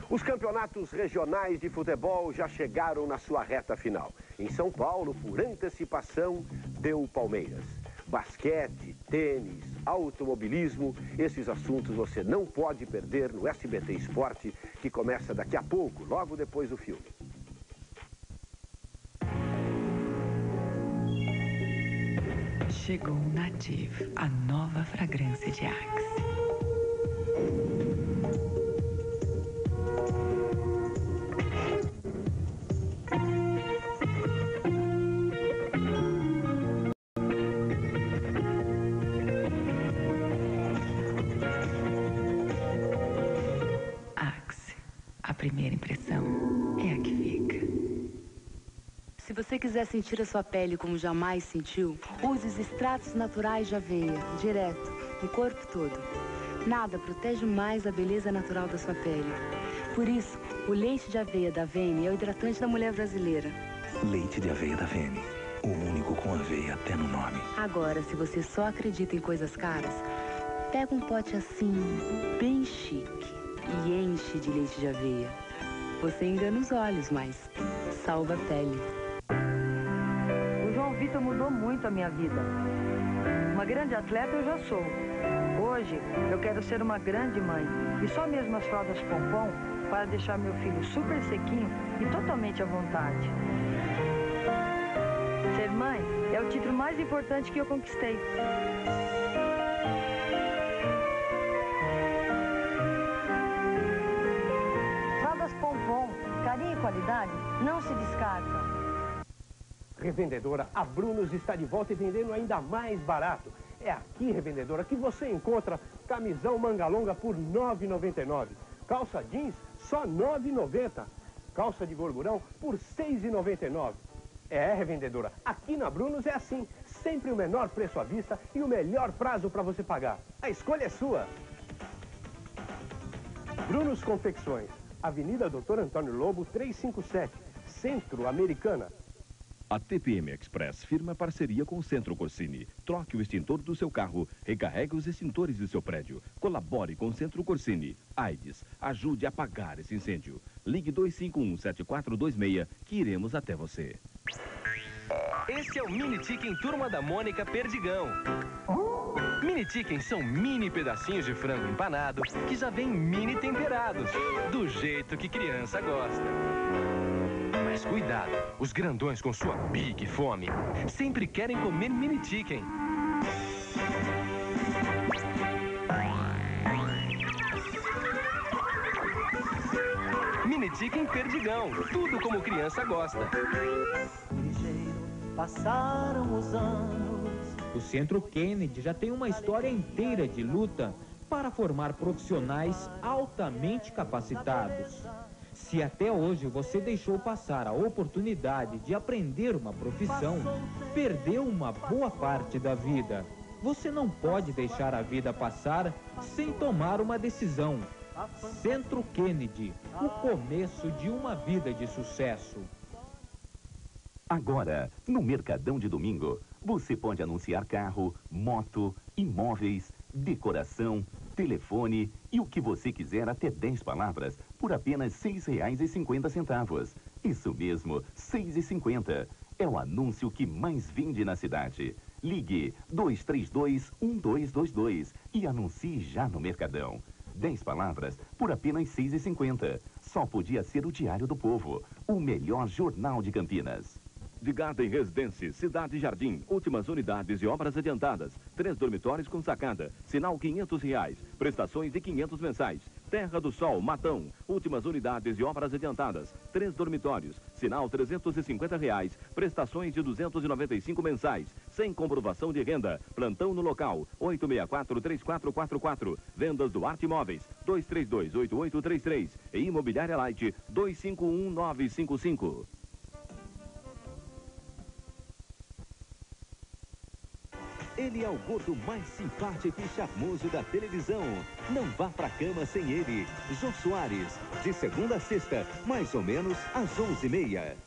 Os campeonatos regionais de futebol já chegaram na sua reta final. Em São Paulo, por antecipação, deu o Palmeiras. Basquete, tênis, automobilismo, esses assuntos você não pode perder no SBT Esporte, que começa daqui a pouco, logo depois do filme. Chegou o Native, a nova fragrância de Axe. Axe, a primeira impressão é a que fica. Se você quiser sentir a sua pele como jamais sentiu, use os extratos naturais de aveia, direto, no corpo todo. Nada protege mais a beleza natural da sua pele. Por isso, o leite de aveia da Avene é o hidratante da mulher brasileira. Leite de aveia da Avene, o único com aveia até no nome. Agora, se você só acredita em coisas caras, pega um pote assim, bem chique, e enche de leite de aveia. Você engana os olhos, mas salva a pele. O João Vitor mudou muito a minha vida. Uma grande atleta eu já sou. Hoje, eu quero ser uma grande mãe. E só mesmo as fraldas pompom para deixar meu filho super sequinho e totalmente à vontade. Ser mãe é o título mais importante que eu conquistei. Fraldas pompom, carinho e qualidade não se descartam. Revendedora, a Brunos está de volta e vendendo ainda mais barato. É aqui, revendedora, que você encontra camisão manga longa por R$ 9,99. Calça jeans, só R$ 9,90. Calça de gorgurão por R$ 6,99. É, revendedora, aqui na Brunos é assim. Sempre o menor preço à vista e o melhor prazo para você pagar. A escolha é sua. Brunos Confecções, Avenida Doutor Antônio Lobo, 357, Centro Americana. A TPM Express firma parceria com o Centro Corsini. Troque o extintor do seu carro, recarregue os extintores do seu prédio. Colabore com o Centro Corsini. AIDS, ajude a apagar esse incêndio. Ligue 251-7426 que iremos até você. Esse é o Mini Chicken Turma da Mônica Perdigão. Mini Chicken são mini pedacinhos de frango empanado que já vêm mini temperados, do jeito que criança gosta. Mas cuidado, os grandões com sua big fome sempre querem comer mini chicken. Mini chicken Perdigão, tudo como criança gosta. Passaram os anos. O Centro Kennedy já tem uma história inteira de luta para formar profissionais altamente capacitados. Se até hoje você deixou passar a oportunidade de aprender uma profissão, perdeu uma boa parte da vida. Você não pode deixar a vida passar sem tomar uma decisão. Centro Kennedy, o começo de uma vida de sucesso. Agora, no Mercadão de Domingo, você pode anunciar carro, moto, imóveis, decoração, telefone e o que você quiser até 10 palavras por apenas R$ 6,50. Isso mesmo, R$ 6,50. É o anúncio que mais vende na cidade. Ligue 232-1222 e anuncie já no Mercadão. 10 palavras por apenas R$ 6,50. Só podia ser o Diário do Povo, o melhor jornal de Campinas. De Garden Residência, Cidade Jardim, últimas unidades e obras adiantadas. 3 dormitórios com sacada, sinal R$ 500, prestações de 500 mensais. Terra do Sol, Matão, últimas unidades e obras adiantadas. 3 dormitórios, sinal R$ 350, prestações de 295 mensais, sem comprovação de renda. Plantão no local, 864-3444. Vendas do Arte Imóveis, 232-8833. E Imobiliária Light, 251-955. Ele é o gordo mais simpático e charmoso da televisão. Não vá pra cama sem ele. Jô Soares, de segunda a sexta, mais ou menos às 11h30.